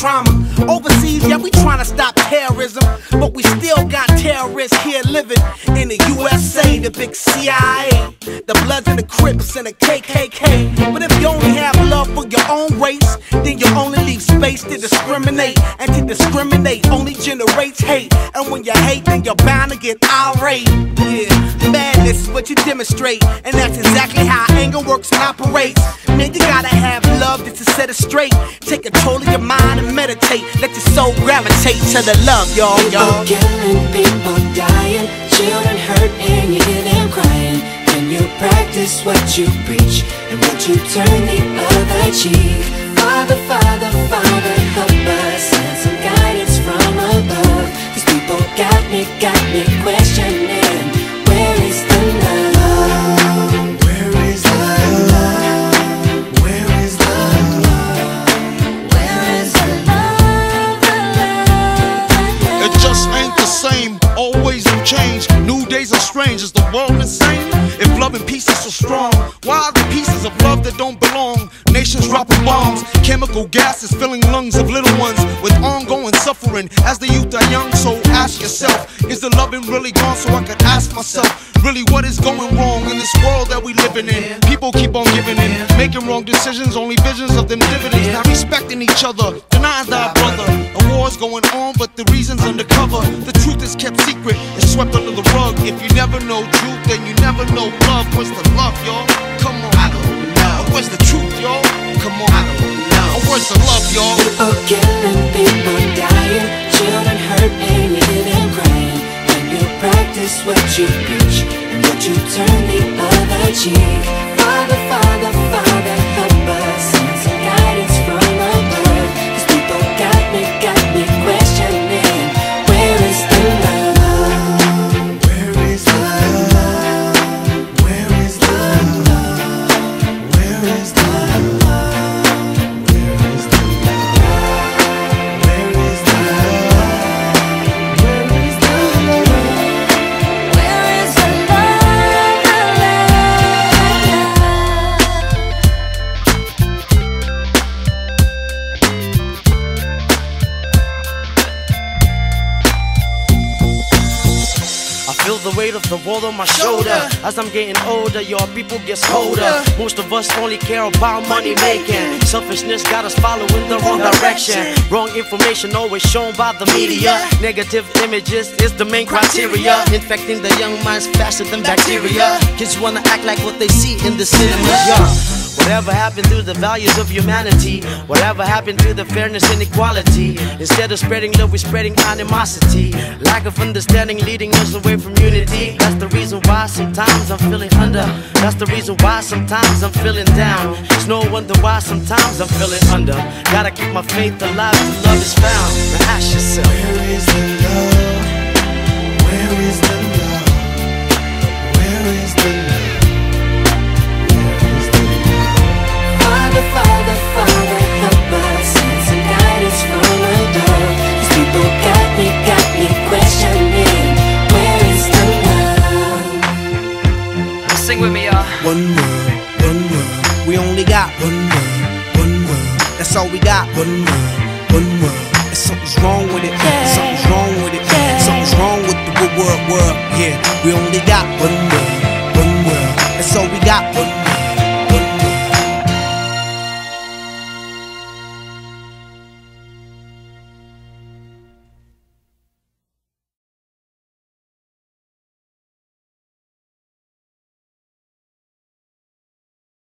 trauma. Overseas, yeah, we trying to stop terrorism, but we still got terrorists here living in the USA, the big CIA, the Bloods and the Crips and the KKK. But if you only have love for your own race, then you only leave space to discriminate. And to discriminate only generates hate. And when you hate, then you're bound to get irate. Yeah, madness is what you demonstrate, and that's exactly how anger works and operates. Man, you gotta have love just to set it straight. Take control of your mind and meditate. Let your soul gravitate to the love, y'all. People killing, people dying, children hurt and you hear them crying. When you practice what you preach, and would you turn the other cheek? Father, Father, Father, help us, send some guidance from above. These people got me questioning, where is the love? Where is the love? Where is the love? Where is the love? It just ain't the same, always in change. New days are strange, is the world insane? If love and peace is so strong, why are the pieces of love that don't belong? Nations dropping bombs, chemical gases filling lungs of little ones with ongoing suffering as the youth are young. So ask yourself, is the loving really gone? So I could ask myself, really what is going wrong in this world that we living in? People keep on giving in, making wrong decisions, only visions of them dividends. Not respecting each other, denying thy brother. A war's going on, but the reason's undercover. The truth is kept secret, it's swept under the rug. If you never know truth, then you never know love. Where's the love, y'all? Come on, I don't know. Where's the truth, y'all? Come on, I don't know. Where's the love, y'all? People killing, people dying, children hurt and you hear them crying. When you practice what you preach, and would you turn the other cheek? Father, Father, Father, help us, send some guidance from above. These people got me questioning, where is the love? Where is the love? Where is the love? Where is the love? Where is the love? Where is the love? Where is the love? Where is the I feel the weight of the world on my shoulder. As I'm getting older, your people get colder. Most of us only care about money making. Selfishness got us following the wrong direction. Wrong information always shown by the media. Negative images is the main criteria, infecting the young minds faster than bacteria. Kids wanna act like what they see in the cinemas, yeah. Whatever happened to the values of humanity? Whatever happened to the fairness and equality? Instead of spreading love, we're spreading animosity. Lack of understanding leading us away from unity. That's the reason why sometimes I'm feeling under. That's the reason why sometimes I'm feeling down. It's no wonder why sometimes I'm feeling under. Gotta keep my faith alive till love is found. Now ask yourself, Where is the love? Where is the love? Where is the love? Father, Father, Father, help us, send some guidance from above. These people got me questioning, where is the love? sing with me, y'all. One world, we only got one world, that's all we got. One world, and something's wrong with it, something's wrong with it, something's wrong with the world, yeah. We only got one world, that's all we got. One world.